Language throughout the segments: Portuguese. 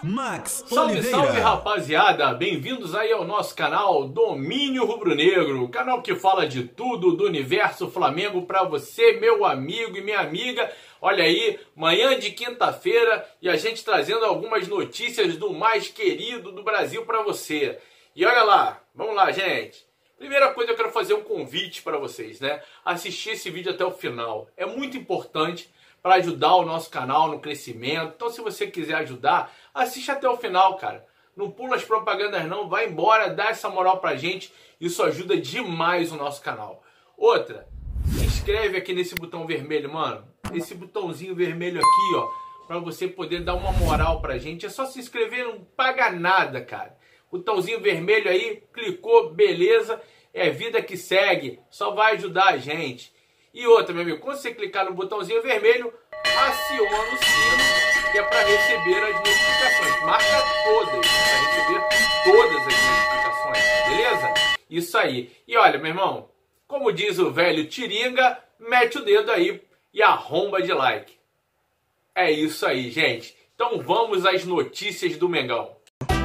Max Salve, Oliveira. salve, rapaziada! Bem-vindos aí ao nosso canal Domínio Rubro-Negro, canal que fala de tudo do universo Flamengo pra você, meu amigo e minha amiga. Olha aí, manhã de quinta-feira e a gente trazendo algumas notícias do mais querido do Brasil pra você. E olha lá, vamos lá, gente. Primeira coisa, eu quero fazer um convite para vocês, né? Assistir esse vídeo até o final. É muito importante para ajudar o nosso canal no crescimento. Então, se você quiser ajudar, assiste até o final, cara. Não pula as propagandas não, vai embora, dá essa moral pra gente. Isso ajuda demais o nosso canal. Outra, se inscreve aqui nesse botão vermelho, mano. Esse botãozinho vermelho aqui, ó, para você poder dar uma moral pra gente. É só se inscrever, não paga nada, cara. Botãozinho vermelho aí, clicou, beleza. É vida que segue, só vai ajudar a gente. E outra, meu amigo, quando você clicar no botãozinho vermelho, aciona o sino, que é para receber as notificações. Marca todas, para receber todas as notificações, beleza? Isso aí. E olha, meu irmão, como diz o velho Tiringa, mete o dedo aí e arromba de like. É isso aí, gente. Então vamos às notícias do Mengão.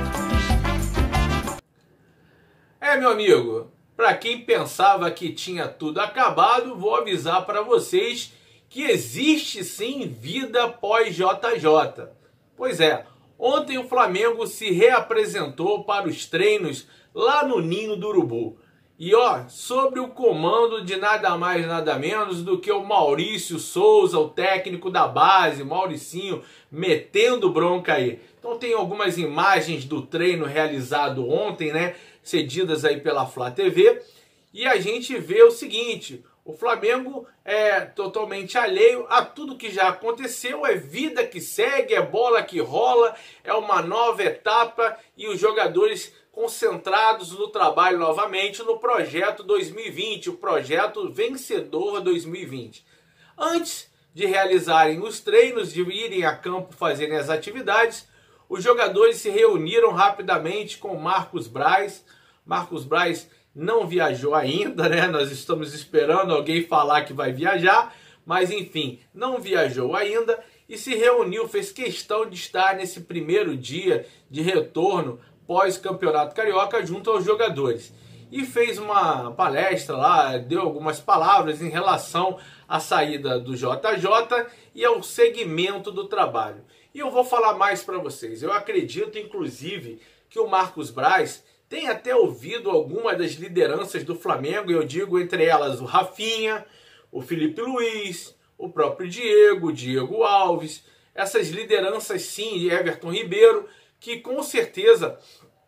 Meu amigo, para quem pensava que tinha tudo acabado, vou avisar para vocês que existe sim vida pós JJ. Pois é, ontem o Flamengo se reapresentou para os treinos lá no Ninho do Urubu. E ó, sob o comando de nada mais nada menos do que o Maurício Souza, o técnico da base, Mauricinho, metendo bronca aí. Então tem algumas imagens do treino realizado ontem, né, cedidas aí pela Flá TV, e a gente vê o seguinte: o Flamengo é totalmente alheio a tudo que já aconteceu, é vida que segue, é bola que rola, é uma nova etapa e os jogadores concentrados no trabalho novamente no projeto 2020, o projeto vencedor 2020. Antes de realizarem os treinos, de irem a campo fazerem as atividades, os jogadores se reuniram rapidamente com Marcos Braz. Marcos Braz não viajou ainda, né? Nós estamos esperando alguém falar que vai viajar, mas enfim, não viajou ainda e se reuniu, fez questão de estar nesse primeiro dia de retorno pós-campeonato carioca junto aos jogadores. E fez uma palestra lá, deu algumas palavras em relação à saída do JJ e ao segmento do trabalho. E eu vou falar mais para vocês. Eu acredito, inclusive, que o Marcos Braz tem até ouvido alguma das lideranças do Flamengo, eu digo entre elas o Rafinha, o Felipe Luiz, o próprio Diego, o Diego Alves, essas lideranças sim, de Everton Ribeiro, que com certeza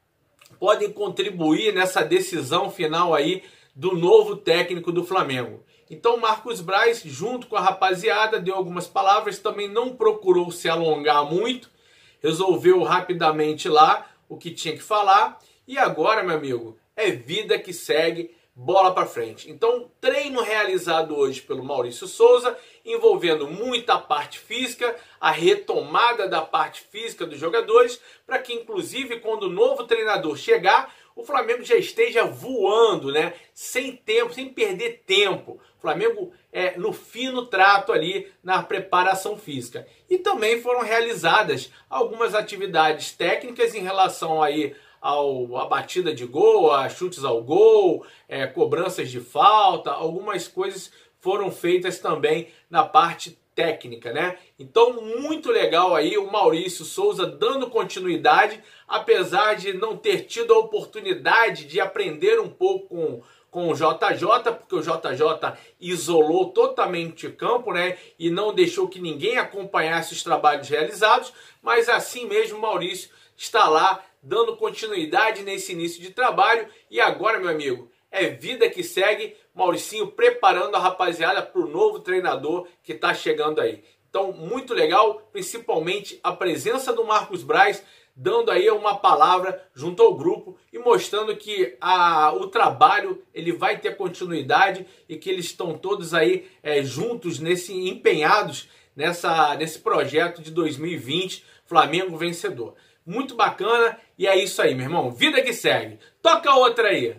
podem contribuir nessa decisão final aí do novo técnico do Flamengo. Então Marcos Braz, junto com a rapaziada, deu algumas palavras, também não procurou se alongar muito, resolveu rapidamente lá o que tinha que falar. E agora, meu amigo, é vida que segue, bola para frente. Então, treino realizado hoje pelo Maurício Souza, envolvendo muita parte física, a retomada da parte física dos jogadores, para que, inclusive, quando o novo treinador chegar, o Flamengo já esteja voando, né? Sem tempo, sem perder tempo. O Flamengo é no fino trato ali na preparação física. E também foram realizadas algumas atividades técnicas em relação aí a batida de gol, a chutes ao gol, cobranças de falta, algumas coisas foram feitas também na parte técnica, né? Então, muito legal aí o Maurício Souza dando continuidade, apesar de não ter tido a oportunidade de aprender um pouco com o JJ, porque o JJ isolou totalmente o campo, né? E não deixou que ninguém acompanhasse os trabalhos realizados, mas assim mesmo o Maurício está lá dando continuidade nesse início de trabalho. E agora, meu amigo, é vida que segue, Mauricinho preparando a rapaziada para o novo treinador que está chegando aí. Então, muito legal, principalmente a presença do Marcos Braz, dando aí uma palavra junto ao grupo e mostrando que o trabalho ele vai ter continuidade e que eles estão todos aí juntos, empenhados nesse projeto de 2020, Flamengo vencedor. Muito bacana, e é isso aí, meu irmão. Vida que segue. Toca outra aí.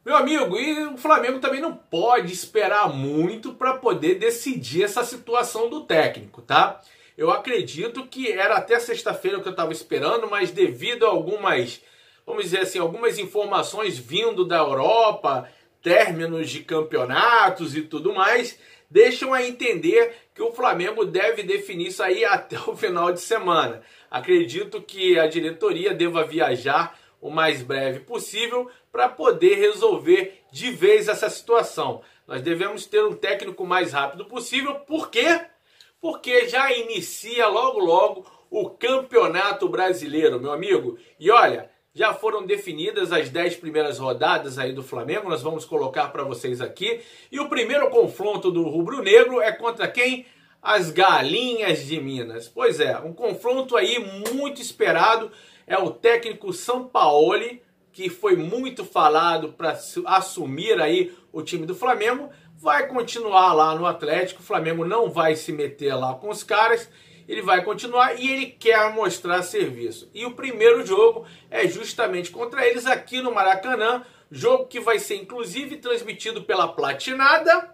Meu amigo, e o Flamengo também não pode esperar muito para poder decidir essa situação do técnico, tá? Eu acredito que era até sexta-feira que eu estava esperando, mas devido a algumas, vamos dizer assim, algumas informações vindo da Europa, términos de campeonatos e tudo mais, deixam a entender que o Flamengo deve definir isso aí até o final de semana. Acredito que a diretoria deva viajar o mais breve possível para poder resolver de vez essa situação. Nós devemos ter um técnico o mais rápido possível. Por quê? Porque já inicia logo logo o Campeonato Brasileiro, meu amigo. E olha, já foram definidas as 10 primeiras rodadas aí do Flamengo, nós vamos colocar para vocês aqui. E o primeiro confronto do rubro-negro é contra quem? As Galinhas de Minas. Pois é, um confronto aí muito esperado. É o técnico Sampaoli, que foi muito falado para assumir aí o time do Flamengo. Vai continuar lá no Atlético, o Flamengo não vai se meter lá com os caras, ele vai continuar e ele quer mostrar serviço. E o primeiro jogo é justamente contra eles aqui no Maracanã, jogo que vai ser inclusive transmitido pela Platinada,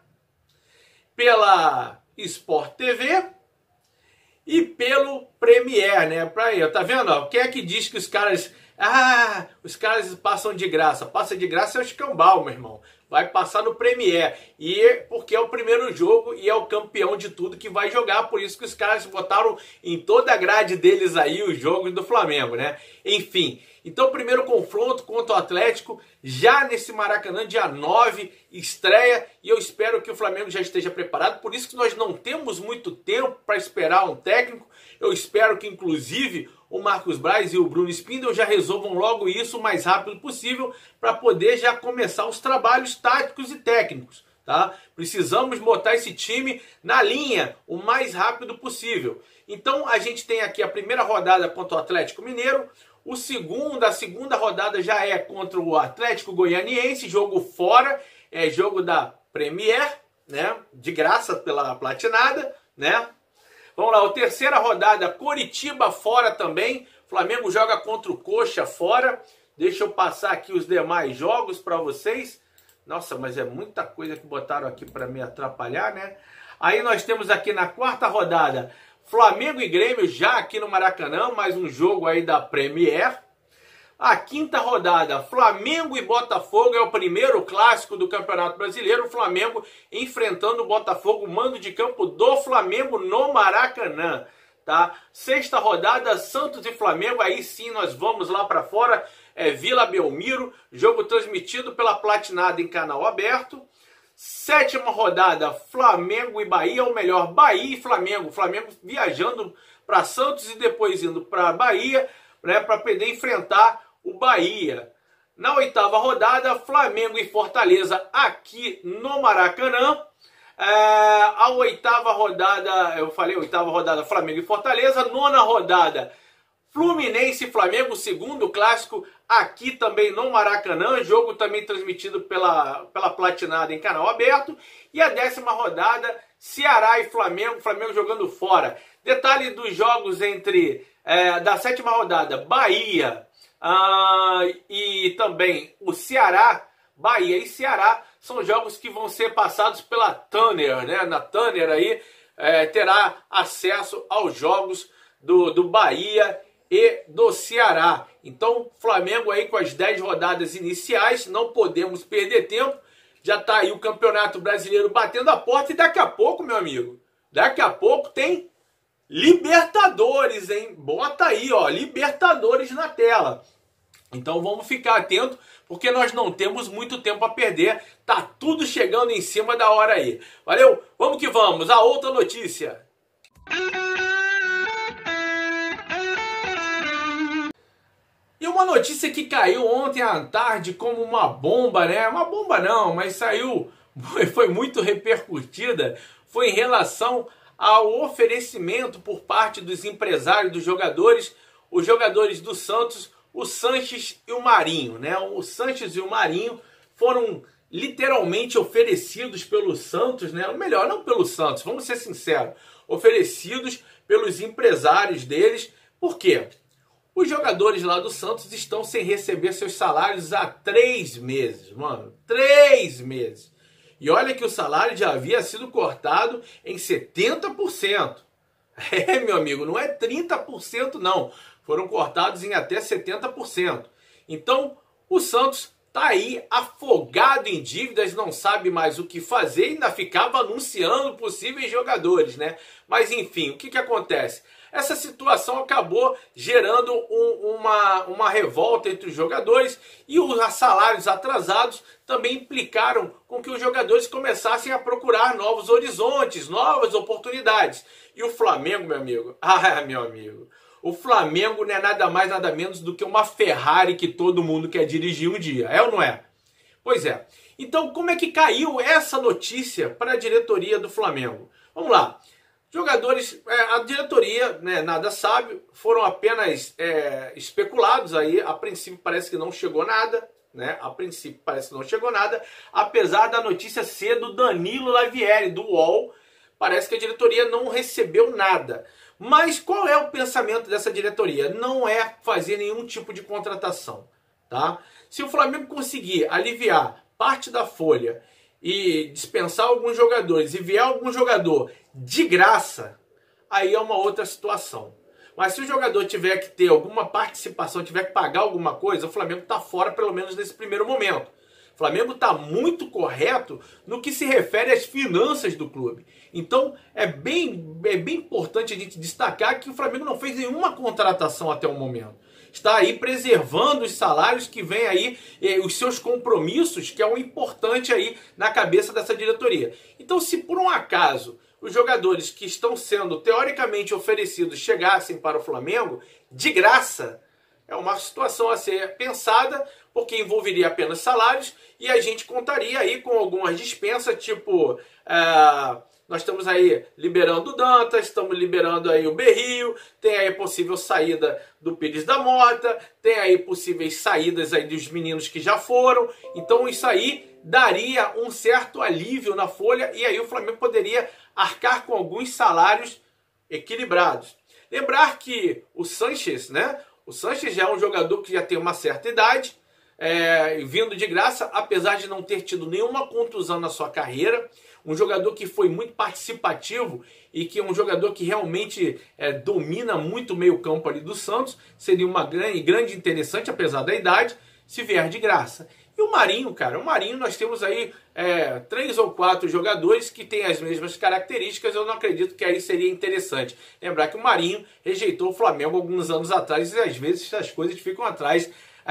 pela Sport TV e pelo Premier, né? Tá vendo? Ó, quem é que diz que os caras passam de graça? Passa de graça é o escambau, meu irmão. Vai passar no Premier. E porque é o primeiro jogo e é o campeão de tudo que vai jogar. Por isso que os caras botaram em toda a grade deles aí os jogos do Flamengo, né? Enfim. Então, primeiro confronto contra o Atlético, já nesse Maracanã, dia 9, estreia. E eu espero que o Flamengo já esteja preparado. Por isso que nós não temos muito tempo para esperar um técnico. Eu espero que, inclusive, o Marcos Braz e o Bruno Spindel já resolvam logo isso o mais rápido possível para poder já começar os trabalhos táticos e técnicos, tá? Precisamos botar esse time na linha o mais rápido possível. Então a gente tem aqui a primeira rodada contra o Atlético Mineiro, a segunda rodada já é contra o Atlético Goianiense, jogo fora, é jogo da Premier, né? De graça pela Platinada, né? Vamos lá, a terceira rodada, Coritiba fora também. Flamengo joga contra o Coxa fora. Deixa eu passar aqui os demais jogos para vocês. Nossa, mas é muita coisa que botaram aqui para me atrapalhar, né? Aí nós temos aqui na quarta rodada, Flamengo e Grêmio já aqui no Maracanã. Mais um jogo aí da Premier. A quinta rodada, Flamengo e Botafogo, é o primeiro clássico do Campeonato Brasileiro. O Flamengo enfrentando o Botafogo, mando de campo do Flamengo no Maracanã, tá? Sexta rodada, Santos e Flamengo, aí sim nós vamos lá para fora, Vila Belmiro, jogo transmitido pela Platinada em canal aberto. Sétima rodada, Flamengo e Bahia, ou melhor, Bahia e Flamengo. Flamengo viajando para Santos e depois indo para Bahia, né, para poder enfrentar o Bahia. Na oitava rodada, Flamengo e Fortaleza aqui no Maracanã. A oitava rodada, eu falei oitava rodada, Flamengo e Fortaleza. Nona rodada, Fluminense e Flamengo, segundo clássico aqui também no Maracanã. Jogo também transmitido pela Platinada em canal aberto. E a décima rodada, Ceará e Flamengo, Flamengo jogando fora. Detalhe dos jogos da sétima rodada, Bahia e também o Ceará. Bahia e Ceará são jogos que vão ser passados pela Tanner, né? Na Tanner aí terá acesso aos jogos do Bahia e do Ceará. Então, Flamengo aí com as 10 rodadas iniciais, não podemos perder tempo. Já está aí o Campeonato Brasileiro batendo a porta e daqui a pouco, meu amigo, daqui a pouco tem Libertadores, hein? Bota aí, ó, Libertadores na tela. Então vamos ficar atento, porque nós não temos muito tempo a perder. Tá tudo chegando em cima da hora aí. Valeu? Vamos que vamos. A outra notícia. E uma notícia que caiu ontem à tarde como uma bomba, né? Uma bomba não, mas saiu, foi muito repercutida. Foi em relação ao oferecimento por parte dos empresários dos jogadores, os jogadores do Santos, o Sanches e o Marinho, né? O Sanches e o Marinho foram literalmente oferecidos pelo Santos, né? Ou melhor, não pelo Santos, vamos ser sinceros, oferecidos pelos empresários deles. Por quê? Os jogadores lá do Santos estão sem receber seus salários há 3 meses, mano. 3 meses. E olha que o salário já havia sido cortado em 70%. É, meu amigo, não é 30% não. Foram cortados em até 70%. Então, o Santos tá aí afogado em dívidas, não sabe mais o que fazer e ainda ficava anunciando possíveis jogadores, né? Mas enfim, o que acontece? Essa situação acabou gerando uma revolta entre os jogadores e os salários atrasados também implicaram com que os jogadores começassem a procurar novos horizontes, novas oportunidades. E o Flamengo, meu amigo, meu amigo, o Flamengo não é nada mais, nada menos do que uma Ferrari que todo mundo quer dirigir um dia, é ou não é? Pois é. Então, como é que caiu essa notícia para a diretoria do Flamengo? Vamos lá. Jogadores, a diretoria, né, nada sabe, foram apenas especulados aí, a princípio parece que não chegou nada, né? A princípio parece que não chegou nada, apesar da notícia ser do Danilo Lavieri, do UOL, parece que a diretoria não recebeu nada. Mas qual é o pensamento dessa diretoria? Não é fazer nenhum tipo de contratação, tá? Se o Flamengo conseguir aliviar parte da folha e dispensar alguns jogadores e vier algum jogador de graça, aí é uma outra situação. Mas se o jogador tiver que ter alguma participação, tiver que pagar alguma coisa, o Flamengo está fora pelo menos nesse primeiro momento. O Flamengo está muito correto no que se refere às finanças do clube. Então é bem importante a gente destacar que o Flamengo não fez nenhuma contratação até o momento. Está aí preservando os salários que vem aí, os seus compromissos, que é o importante aí na cabeça dessa diretoria. Então, se por um acaso os jogadores que estão sendo teoricamente oferecidos chegassem para o Flamengo de graça, é uma situação a ser pensada, porque envolveria apenas salários e a gente contaria aí com algumas dispensas, tipo, nós estamos aí liberando o Dantas, estamos liberando aí o Berrio, tem aí possível saída do Pires da Mota, tem aí possíveis saídas aí dos meninos que já foram, então isso aí daria um certo alívio na folha e aí o Flamengo poderia arcar com alguns salários equilibrados. Lembrar que o Sanches, né? O Sanches já é um jogador que já tem uma certa idade, vindo de graça, apesar de não ter tido nenhuma contusão na sua carreira. Um jogador que foi muito participativo e que é um jogador que realmente domina muito o meio campo ali do Santos. Seria uma grande interessante, apesar da idade, se vier de graça. E o Marinho, cara, o Marinho nós temos aí 3 ou 4 jogadores que têm as mesmas características, eu não acredito que aí seria interessante. Lembrar que o Marinho rejeitou o Flamengo alguns anos atrás e às vezes as coisas ficam atrás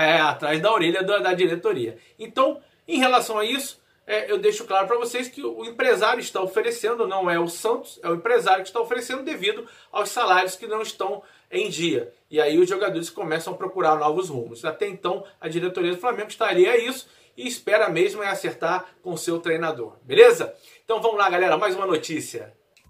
da orelha da diretoria. Então, em relação a isso, eu deixo claro para vocês que o empresário está oferecendo, não é o Santos, é o empresário que está oferecendo devido aos salários que não estão em dia. E aí os jogadores começam a procurar novos rumos. Até então, a diretoria do Flamengo estaria a isso e espera mesmo acertar com o seu treinador. Beleza? Então vamos lá, galera, mais uma notícia.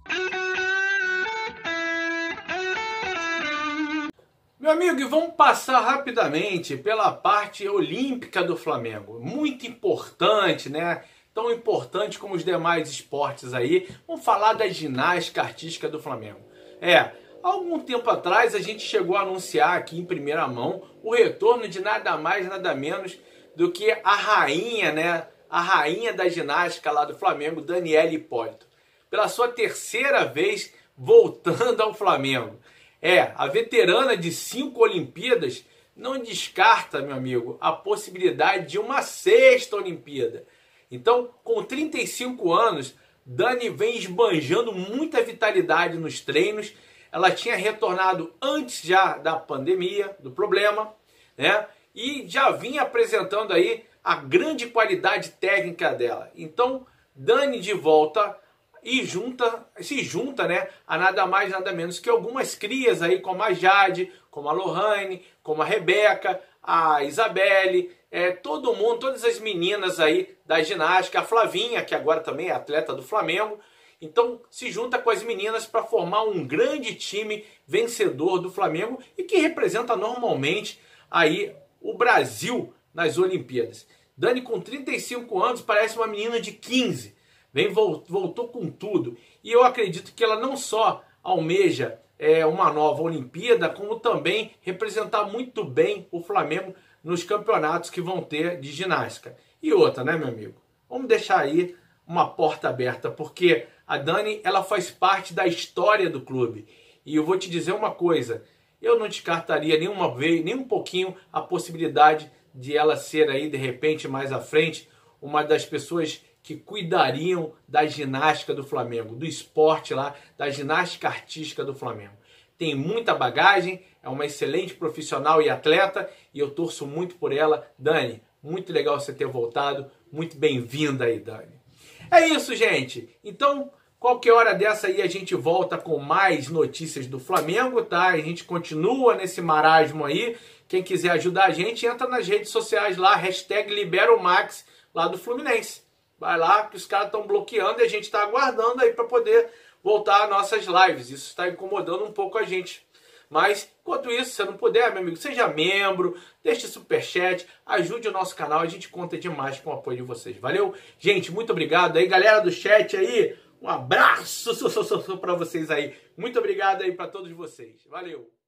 Meu amigo, e vamos passar rapidamente pela parte olímpica do Flamengo. Muito importante, né? Tão importante como os demais esportes aí. Vamos falar da ginástica artística do Flamengo. Há algum tempo atrás a gente chegou a anunciar aqui em primeira mão o retorno de nada mais, nada menos do que a rainha, né? A rainha da ginástica lá do Flamengo, Daniela Hipólito. Pela sua terceira vez voltando ao Flamengo. A veterana de 5 Olimpíadas não descarta, meu amigo, a possibilidade de uma 6ª Olimpíada. Então, com 35 anos, Dani vem esbanjando muita vitalidade nos treinos. Ela tinha retornado antes já da pandemia, do problema, né? E já vinha apresentando aí a grande qualidade técnica dela. Então, Dani de volta e se junta, né, a nada mais, nada menos que algumas crias aí, como a Jade, como a Lohane, como a Rebeca, a Isabelle, todo mundo, todas as meninas aí da ginástica, a Flavinha, que agora também é atleta do Flamengo. Então se junta com as meninas para formar um grande time vencedor do Flamengo e que representa normalmente aí o Brasil nas Olimpíadas. Dani com 35 anos parece uma menina de 15. Voltou com tudo. E eu acredito que ela não só almeja uma nova Olimpíada, como também representar muito bem o Flamengo nos campeonatos que vão ter de ginástica. E outra, né, meu amigo? Vamos deixar aí uma porta aberta, porque a Dani, ela faz parte da história do clube. E eu vou te dizer uma coisa, eu não descartaria nenhuma vez, nem um pouquinho, a possibilidade de ela ser aí, de repente, mais à frente, uma das pessoas que cuidariam da ginástica do Flamengo, do esporte lá, da ginástica artística do Flamengo. Tem muita bagagem, é uma excelente profissional e atleta, e eu torço muito por ela. Dani, muito legal você ter voltado, muito bem-vinda aí, Dani. É isso, gente. Então, qualquer hora dessa aí a gente volta com mais notícias do Flamengo, tá? A gente continua nesse marasmo aí. Quem quiser ajudar a gente, entra nas redes sociais lá, #LiberaOMax, lá do Fluminense. Vai lá, que os caras estão bloqueando e a gente está aguardando aí para poder voltar às nossas lives. Isso está incomodando um pouco a gente. Mas, enquanto isso, se você não puder, meu amigo, seja membro, deixe superchat, ajude o nosso canal, a gente conta demais com o apoio de vocês. Valeu? Gente, muito obrigado aí. Galera do chat aí, um abraço para vocês aí. Muito obrigado aí para todos vocês. Valeu!